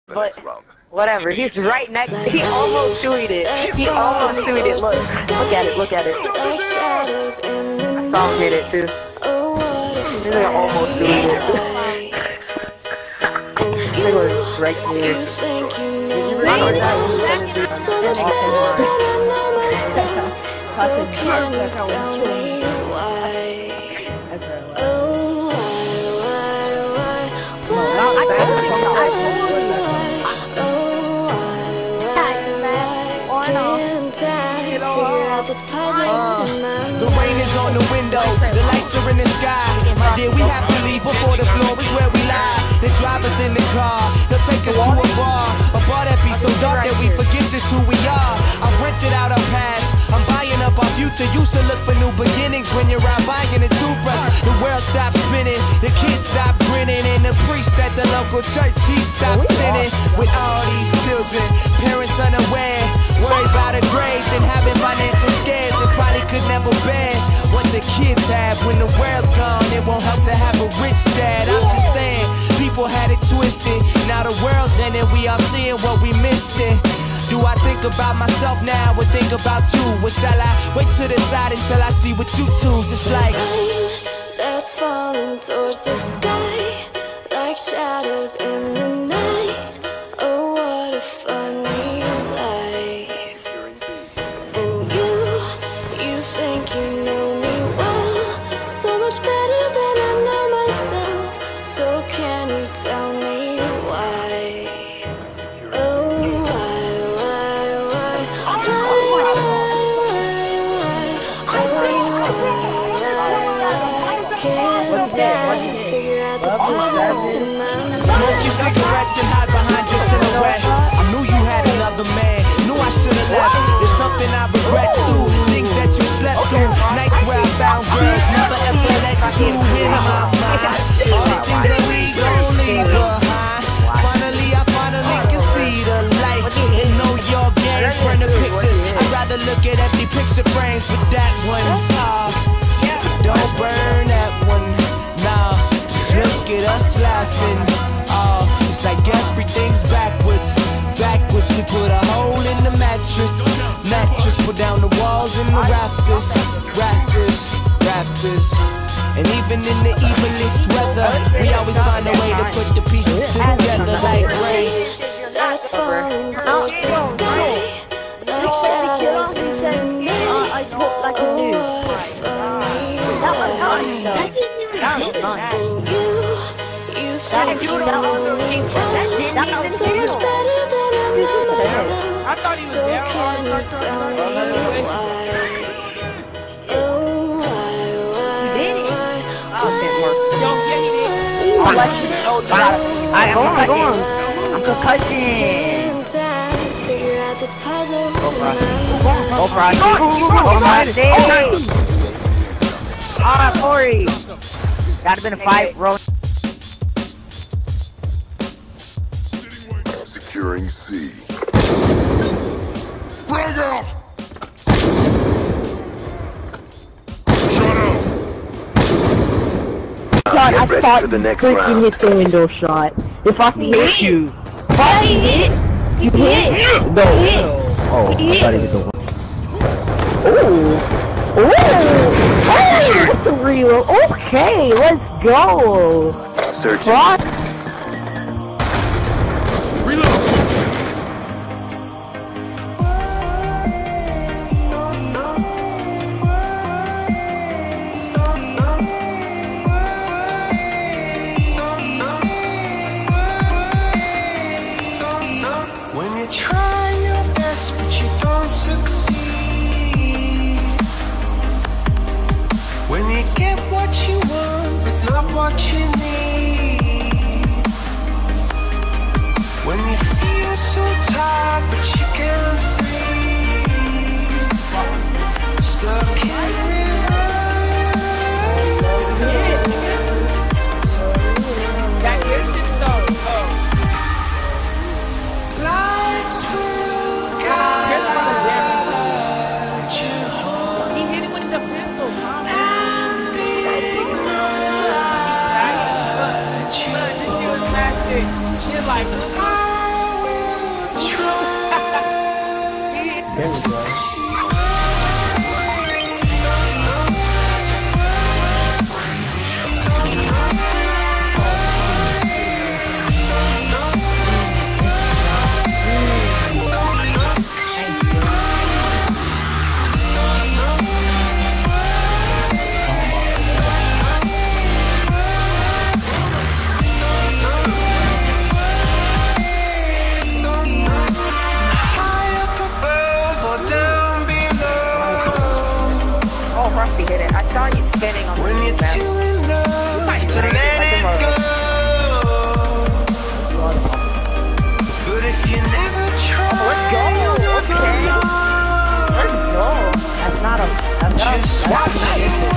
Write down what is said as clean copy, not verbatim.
But whatever, he's right next. He almost tweeted. He almost tweeted. Look at it. Look at it. I saw him hit it too. This nigga almost tweeted. This nigga was right here. The rain is on the window, the lights are in the sky. My dear, we have to leave before the floor is where we lie. The driver's in the car, they'll take us to a bar that be so dark that we forget just who we are. I've rented out our past, I'm buying up our future. Used to look for new beginnings when you're out buying a toothbrush. The world stops spinning, the kids stop grinning, and the priest at the local church, he stops sinning. With all these children, parents unaware, worried about the grades and having financial scares, and probably could never bear what the kids have. When the world's gone, it won't help to have a rich dad. I'm just saying, people had it twisted. Now the world's ending, we all seeing what we missed it. Do I think about myself now or think about you? Or shall I wait to the side until I see what you choose? It's like that's falling towards the sky, like shadows in the night. Oh, what a funny life. And you think you know me well, so much better than I know myself. So can you tell me why? Smoke your cigarettes and hide behind your silhouette. I knew you had another man, knew I should've left. There's something I regret too, things that you slept through, nights where I found girls, never ever let you in my mind. All the things that we gon' leave behind. I finally can see the light and know your games. Burn the pictures, I'd rather look at empty picture frames, but that one, don't burn that one, nah. Look at us laughing, it's like everything's backwards. We put a hole in the mattress, put down the walls and the rafters. And even in the evilest weather, we always find a way to put the pieces together like rain. That's falling towards the sky, like shadows in the night. Oh, what a funny life. You think you know me well, so much better than I know myself. So can you tell me why? Oh, why? Go on. I'm concussion. Figure out this puzzle. Go, Frosty. Alright, Corey. Gotta been a fight, bro. Securing C. Frag out! Shut up! I ready thought for the next you round. hit the window shot. If I can hit you. You hit? No. Oh, I thought he hit the one. Ooh, that's a real. Okay, let's go. Searching. When you try your best but you don't succeed, when you get what you want but not what you need, when you feel so tired but you can't sleep, stuck in reverse. Lights will guide you home. He hit it with the pistol, mom. And ignite you. She's like, There we go. Oh, Frosty hit it. I saw you spinning on the When you're map. too enough to let it go. But if you never try, Let's go. you'll never Okay. know. Let's go. That's not a. That's not. Just That's watch not it.